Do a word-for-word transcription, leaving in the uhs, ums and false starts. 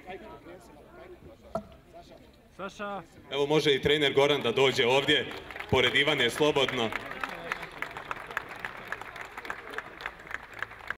Saša. Evo može i trener Goran da dođe ovdje, pored Ivane slobodno.